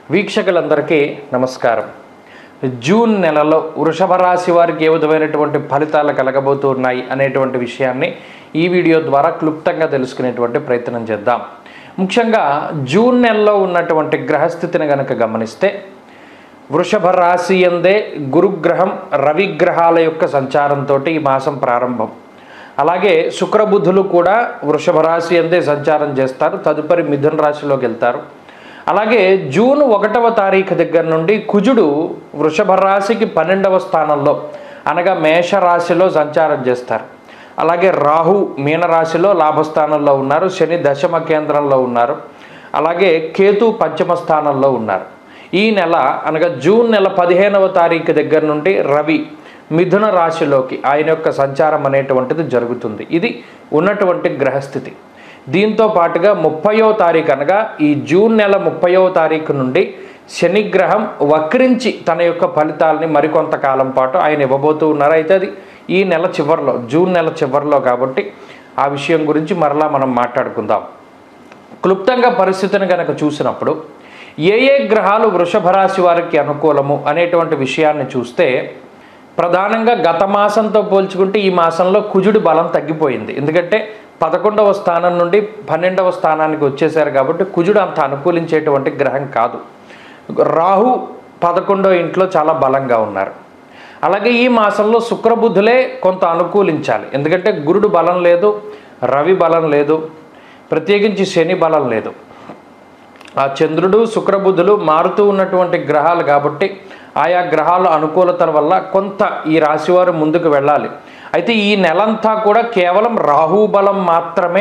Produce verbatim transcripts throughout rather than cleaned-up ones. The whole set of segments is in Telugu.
వీక్షకులందరికీ నమస్కారం. జూన్ నెలలో వృషభ రాశి వారికి ఏ విధమైనటువంటి ఫలితాలు కలగబోతున్నాయి అనేటువంటి విషయాన్ని ఈ వీడియో ద్వారా క్లుప్తంగా తెలుసుకునేటువంటి ప్రయత్నం చేద్దాం. ముఖ్యంగా జూన్ నెలలో ఉన్నటువంటి గ్రహస్థితిని గనక గమనిస్తే వృషభ రాశి యందే గురుగ్రహం రవిగ్రహాల యొక్క సంచారంతో ఈ మాసం ప్రారంభం. అలాగే శుక్రబుధులు కూడా వృషభ రాశి యందే సంచారం చేస్తారు, తదుపరి మిథున రాశిలోకి వెళ్తారు. అలాగే జూన్ ఒకటవ తారీఖు దగ్గర నుండి కుజుడు వృషభ రాశికి పన్నెండవ స్థానంలో అనగా మేషరాశిలో సంచారం చేస్తారు. అలాగే రాహు మీనరాశిలో లాభస్థానంలో ఉన్నారు, శని దశమ కేంద్రంలో ఉన్నారు, అలాగే కేతు పంచమ స్థానంలో ఉన్నారు. ఈ నెల అనగా జూన్ నెల పదిహేనవ తారీఖు దగ్గర నుండి రవి మిథున రాశిలోకి ఆయన యొక్క సంచారం అనేటువంటిది జరుగుతుంది. ఇది ఉన్నటువంటి గ్రహస్థితి. దీంతో పాటుగా ముప్పయో తారీఖు అనగా ఈ జూన్ నెల ముప్పయో తారీఖు నుండి శనిగ్రహం వక్రించి తన యొక్క ఫలితాలని మరికొంతకాలం పాటు ఆయన ఇవ్వబోతూ ఉన్నారు. అయితే అది ఈ నెల చివరిలో, జూన్ నెల చివరిలో కాబట్టి ఆ విషయం గురించి మరలా మనం మాట్లాడుకుందాం. క్లుప్తంగా పరిస్థితిని కనుక చూసినప్పుడు ఏ ఏ గ్రహాలు వృషభ రాశి వారికి అనుకూలము అనేటువంటి విషయాన్ని చూస్తే ప్రధానంగా గత మాసంతో పోల్చుకుంటే ఈ మాసంలో కుజుడి బలం తగ్గిపోయింది. ఎందుకంటే పదకొండవ స్థానం నుండి పన్నెండవ స్థానానికి వచ్చేసారు కాబట్టి కుజుడు అంత అనుకూలించేటువంటి గ్రహం కాదు. రాహు పదకొండవ ఇంట్లో చాలా బలంగా ఉన్నారు. అలాగే ఈ మాసంలో శుక్రబుధులే కొంత అనుకూలించాలి. ఎందుకంటే గురుడు బలం లేదు, రవి బలం లేదు, ప్రత్యేకించి శని బలం లేదు. ఆ చంద్రుడు శుక్రబుధులు మారుతూ ఉన్నటువంటి గ్రహాలు కాబట్టి ఆయా గ్రహాల అనుకూలతల వల్ల కొంత ఈ రాశివారు ముందుకు వెళ్ళాలి. అయితే ఈ నెలంతా కూడా కేవలం రాహు బలం మాత్రమే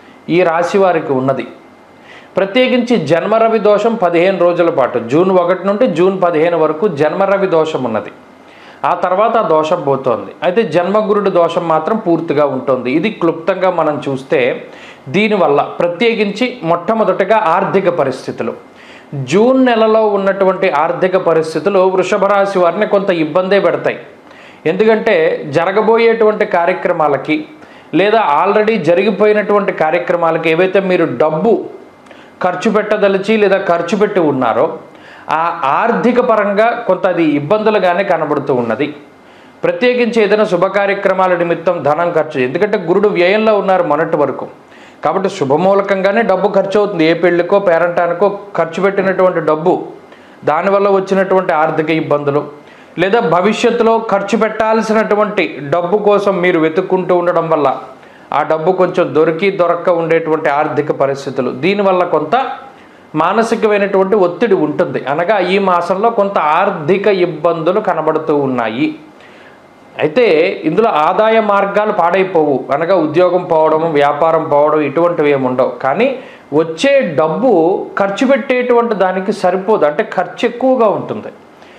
ఈ రాశి వారికి ఉన్నది. ప్రత్యేకించి జన్మరవి దోషం పదిహేను రోజుల పాటు జూన్ ఒకటి నుండి జూన్ పదిహేను వరకు జన్మరవి దోషం ఉన్నది. ఆ తర్వాత ఆ దోషం పోతోంది. అయితే జన్మగురుడి దోషం మాత్రం పూర్తిగా ఉంటుంది. ఇది క్లుప్తంగా మనం చూస్తే దీనివల్ల ప్రత్యేకించి మొట్టమొదటిగా ఆర్థిక పరిస్థితులు, జూన్ నెలలో ఉన్నటువంటి ఆర్థిక పరిస్థితులు వృషభ రాశి వారిని కొంత ఇబ్బందే పెడతాయి. ఎందుకంటే జరగబోయేటువంటి కార్యక్రమాలకి లేదా ఆల్రెడీ జరిగిపోయినటువంటి కార్యక్రమాలకి ఏవైతే మీరు డబ్బు ఖర్చు పెట్టదలిచి లేదా ఖర్చు పెట్టి ఉన్నారో ఆ ఆర్థిక పరంగా కొంత అది ఇబ్బందులుగానే కనబడుతూ ఉన్నది. ప్రత్యేకించి ఏదైనా శుభ కార్యక్రమాల నిమిత్తం ధనం ఖర్చు, ఎందుకంటే గురుడు వ్యయంలో ఉన్నారు మొన్నటి వరకు కాబట్టి శుభమూలకంగానే డబ్బు ఖర్చు అవుతుంది. ఏ పెళ్ళికో పేరంటానికో ఖర్చు పెట్టినటువంటి డబ్బు దానివల్ల వచ్చినటువంటి ఆర్థిక ఇబ్బందులు, లేదా భవిష్యత్తులో ఖర్చు పెట్టాల్సినటువంటి డబ్బు కోసం మీరు వెతుక్కుంటూ ఉండడం వల్ల ఆ డబ్బు కొంచెం దొరికి దొరక్క ఉండేటువంటి ఆర్థిక పరిస్థితులు, దీనివల్ల కొంత మానసికమైనటువంటి ఒత్తిడి ఉంటుంది. అనగా ఈ మాసంలో కొంత ఆర్థిక ఇబ్బందులు కనబడుతూ ఉన్నాయి. అయితే ఇందులో ఆదాయ మార్గాలు పాడైపోవు, అనగా ఉద్యోగం పోవడం, వ్యాపారం పోవడం ఇటువంటివి ఏమి ఉండవు. కానీ వచ్చే డబ్బు ఖర్చు పెట్టేటువంటి దానికి సరిపోదు, అంటే ఖర్చు ఎక్కువగా ఉంటుంది.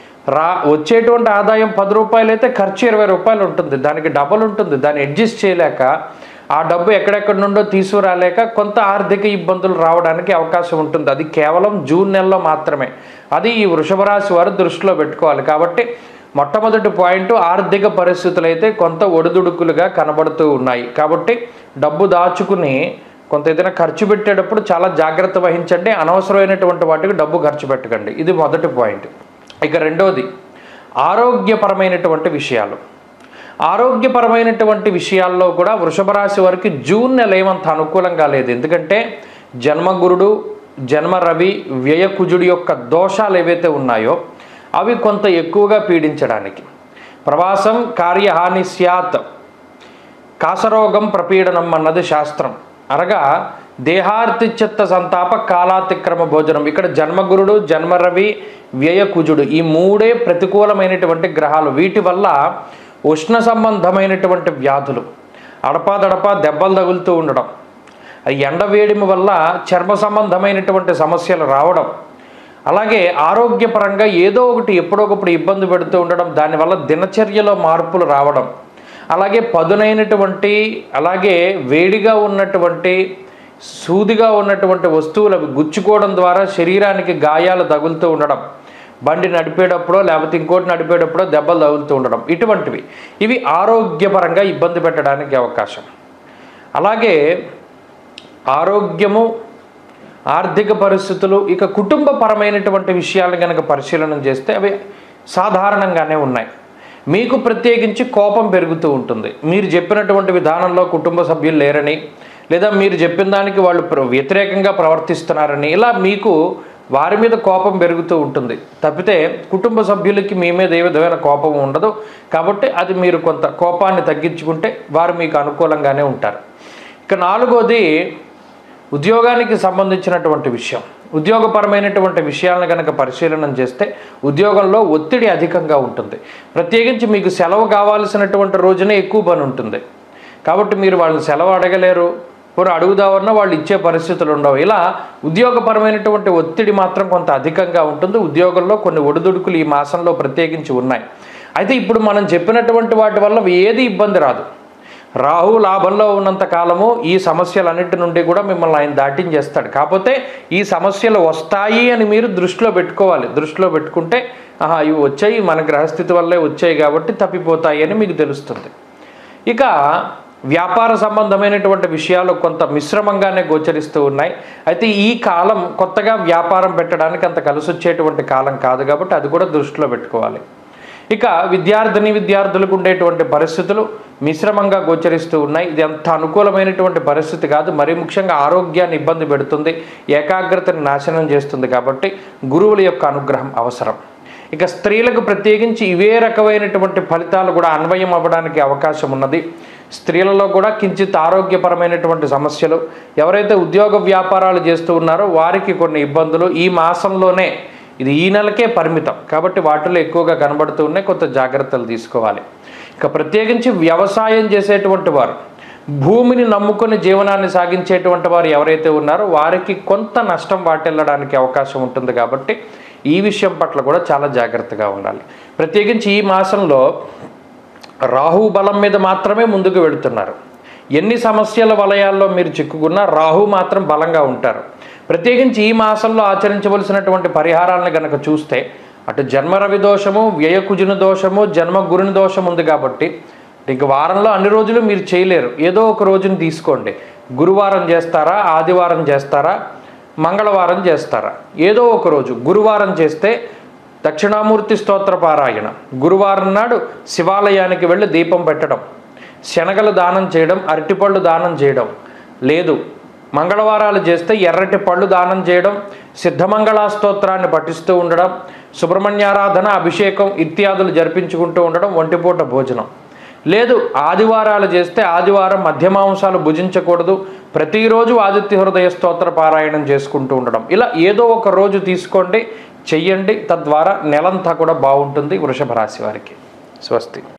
రా వచ్చేటువంటి ఆదాయం పది రూపాయలు అయితే ఖర్చు ఇరవై రూపాయలు ఉంటుంది, దానికి డబల్ ఉంటుంది. దాన్ని అడ్జస్ట్ చేయలేక ఆ డబ్బు ఎక్కడెక్కడి నుండో తీసుకురాలేక కొంత ఆర్థిక ఇబ్బందులు రావడానికి అవకాశం ఉంటుంది. అది కేవలం జూన్ నెలలో మాత్రమే. అది ఈ వృషభ రాశి వారు దృష్టిలో పెట్టుకోవాలి. కాబట్టి మొట్టమొదటి పాయింట్ ఆర్థిక పరిస్థితులు అయితే కొంత ఒడిదుడుకులుగా కనబడుతూ ఉన్నాయి. కాబట్టి డబ్బు దాచుకుని కొంత ఏదైనా ఖర్చు పెట్టేటప్పుడు చాలా జాగ్రత్త వహించండి. అనవసరమైనటువంటి వాటికి డబ్బు ఖర్చు పెట్టకండి. ఇది మొదటి పాయింట్. ఇక రెండోది ఆరోగ్యపరమైనటువంటి విషయాలు. ఆరోగ్యపరమైనటువంటి విషయాల్లో కూడా వృషభ రాశి వారికి జూన్ నెల ఏమంత అనుకూలంగా లేదు. ఎందుకంటే జన్మగురుడు, జన్మ రవి, వ్యయకుజుడి యొక్క దోషాలు ఏవైతే ఉన్నాయో అవి కొంత ఎక్కువగా పీడించడానికి, ప్రవాసం కార్యహాని స్యాత్ కాసరోగం ప్రపీడనం అన్నది శాస్త్రం. అనగా దేహార్తిచిత్త సంతాప కాలాతిక్రమ భోజనం. ఇక్కడ జన్మగురుడు, జన్మరవి, వ్యయకుజుడు ఈ మూడే ప్రతికూలమైనటువంటి గ్రహాలు. వీటి వల్ల ఉష్ణ సంబంధమైనటువంటి వ్యాధులు, అడపాదడపా దెబ్బలు తగులుతూ ఉండడం, ఎండ వేడిమి వల్ల చర్మ సంబంధమైనటువంటి సమస్యలు రావడం, అలాగే ఆరోగ్యపరంగా ఏదో ఒకటి ఎప్పుడొకప్పుడు ఇబ్బంది పెడుతూ ఉండడం, దానివల్ల దినచర్యలో మార్పులు రావడం, అలాగే పదునైనటువంటి అలాగే వేడిగా ఉన్నటువంటి సూదిగా ఉన్నటువంటి వస్తువులు అవి గుచ్చుకోవడం ద్వారా శరీరానికి గాయాలు తగులుతూ ఉండడం, బండి నడిపేటప్పుడో లేకపోతే ఇంకోటి నడిపేటప్పుడో దెబ్బలు తగులుతూ ఉండడం, ఇటువంటివి ఇవి ఆరోగ్యపరంగా ఇబ్బంది పెట్టడానికి అవకాశం. అలాగే ఆరోగ్యము ఆర్థిక పరిస్థితులు, ఇక కుటుంబపరమైనటువంటి విషయాలను కనుక పరిశీలన చేస్తే అవి సాధారణంగానే ఉన్నాయి. మీకు ప్రత్యేకించి కోపం పెరుగుతూ ఉంటుంది. మీరు చెప్పినటువంటి విధానంలో కుటుంబ సభ్యులు లేరని, లేదా మీరు చెప్పిన దానికి వాళ్ళు వ్యతిరేకంగా ప్రవర్తిస్తున్నారని, ఇలా మీకు వారి మీద కోపం పెరుగుతూ ఉంటుంది తప్పితే కుటుంబ సభ్యులకి మీ మీద ఏ విధమైన కోపం ఉండదు. కాబట్టి అది మీరు కొంత కోపాన్ని తగ్గించుకుంటే వారు మీకు అనుకూలంగానే ఉంటారు. ఇక నాలుగోది ఉద్యోగానికి సంబంధించినటువంటి విషయం. ఉద్యోగపరమైనటువంటి విషయాలను కనుక పరిశీలన చేస్తే ఉద్యోగంలో ఒత్తిడి అధికంగా ఉంటుంది. ప్రత్యేకించి మీకు సెలవు కావాల్సినటువంటి రోజునే ఎక్కువ పని ఉంటుంది. కాబట్టి మీరు వాళ్ళని సెలవు అడగలేరు, పోనీ అడుగుదామన్నా వాళ్ళు ఇచ్చే పరిస్థితులు ఉండవు. ఇలా ఉద్యోగపరమైనటువంటి ఒత్తిడి మాత్రం కొంత అధికంగా ఉంటుంది. ఉద్యోగంలో కొన్ని ఒడిదుడుకులు ఈ మాసంలో ప్రత్యేకించి ఉన్నాయి. అయితే ఇప్పుడు మనం చెప్పినటువంటి వాటి వల్ల ఏది ఇబ్బంది రాదు. రాహు లాభంలో ఉన్నంత కాలము ఈ సమస్యలన్నిటి నుండి కూడా మిమ్మల్ని ఆయన దాటించేస్తాడు. కాకపోతే ఈ సమస్యలు వస్తాయి అని మీరు దృష్టిలో పెట్టుకోవాలి. దృష్టిలో పెట్టుకుంటే ఆహా ఇవి వచ్చాయి, మన గ్రహస్థితి వల్లే వచ్చాయి కాబట్టి తప్పిపోతాయి అని మీకు తెలుస్తుంది. ఇక వ్యాపార సంబంధమైనటువంటి విషయాలు కొంత మిశ్రమంగానే గోచరిస్తూ ఉన్నాయి. అయితే ఈ కాలం కొత్తగా వ్యాపారం పెట్టడానికి అంత కలిసి వచ్చేటువంటి కాలం కాదు కాబట్టి అది కూడా దృష్టిలో పెట్టుకోవాలి. ఇక విద్యార్థిని విద్యార్థులకు ఉండేటువంటి పరిస్థితులు మిశ్రమంగా గోచరిస్తూ ఉన్నాయి. ఇది అంత అనుకూలమైనటువంటి పరిస్థితి కాదు. మరీ ముఖ్యంగా ఆరోగ్యాన్ని ఇబ్బంది పెడుతుంది, ఏకాగ్రతను నాశనం చేస్తుంది. కాబట్టి గురువుల యొక్క అనుగ్రహం అవసరం. ఇక స్త్రీలకు ప్రత్యేకించి ఇవే రకమైనటువంటి ఫలితాలు కూడా అన్వయం అవ్వడానికి అవకాశం ఉన్నది. స్త్రీలలో కూడా కించిత్ ఆరోగ్యపరమైనటువంటి సమస్యలు, ఎవరైతే ఉద్యోగ వ్యాపారాలు చేస్తూ ఉన్నారో వారికి కొన్ని ఇబ్బందులు ఈ మాసంలోనే, ఇది ఈ నెలకే పరిమితం కాబట్టి వాటిలో ఎక్కువగా కనబడుతూ ఉన్నాయి. కొంత జాగ్రత్తలు తీసుకోవాలి. ఇక ప్రత్యేకించి వ్యవసాయం చేసేటువంటి వారు, భూమిని నమ్ముకొని జీవనాన్ని సాగించేటువంటి వారు ఎవరైతే ఉన్నారో వారికి కొంత నష్టం వాటిల్లడానికి అవకాశం ఉంటుంది. కాబట్టి ఈ విషయం పట్ల కూడా చాలా జాగ్రత్తగా ఉండాలి. ప్రత్యేకించి ఈ మాసంలో రాహు బలం మీద మాత్రమే ముందుకు వెళుతున్నారు. ఎన్ని సమస్యల వలయాల్లో మీరు చిక్కుకున్నా రాహు మాత్రం బలంగా ఉంటారు. ప్రత్యేకించి ఈ మాసంలో ఆచరించవలసినటువంటి పరిహారాలను కనుక చూస్తే అటు జన్మ రవి దోషము, వ్యయకుజుని దోషము, జన్మ గురుని దోషం ఉంది. కాబట్టి ఇంక వారంలో అన్ని రోజులు మీరు చేయలేరు. ఏదో ఒక రోజుని తీసుకోండి. గురువారం చేస్తారా, ఆదివారం చేస్తారా, మంగళవారం చేస్తారా, ఏదో ఒక రోజు. గురువారం చేస్తే దక్షిణామూర్తి స్తోత్ర పారాయణ, గురువారం నాడు శివాలయానికి వెళ్ళి దీపం పెట్టడం, శనగలు దానం చేయడం, అరటిపళ్ళు దానం చేయడం. లేదు మంగళవారాలు చేస్తే ఎర్రటి పళ్ళు దానం చేయడం, సిద్ధమంగళ స్తోత్రాన్ని పఠిస్తూ ఉండడం, సుబ్రహ్మణ్యారాధన, అభిషేకం ఇత్యాదులు జరిపించుకుంటూ ఉండడం, ఒంటిపూట భోజనం. లేదు ఆదివారాలు చేస్తే ఆదివారం మధ్యమాంసాలు భుజించకూడదు, ప్రతిరోజు ఆదిత్య హృదయ స్తోత్ర పారాయణం చేసుకుంటూ ఉండడం. ఇలా ఏదో ఒక రోజు తీసుకోండి, చెయ్యండి. తద్వారా నెలంతా కూడా బాగుంటుంది వృషభ రాశి వారికి. స్వస్తి.